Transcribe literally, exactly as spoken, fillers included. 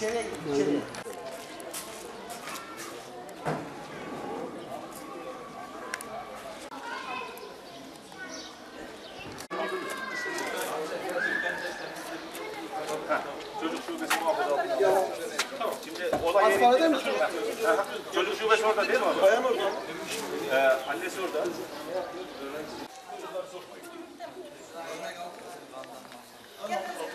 İçeriye git, içeriye. Çocuk şubesi muhafaza altında. Tamam. Şimdi olay yeri... Hastanede mi? Çocuk şubesi orada değil mi abi? Bayan orada. Ee, annesi orada. Çocukları sokmayın.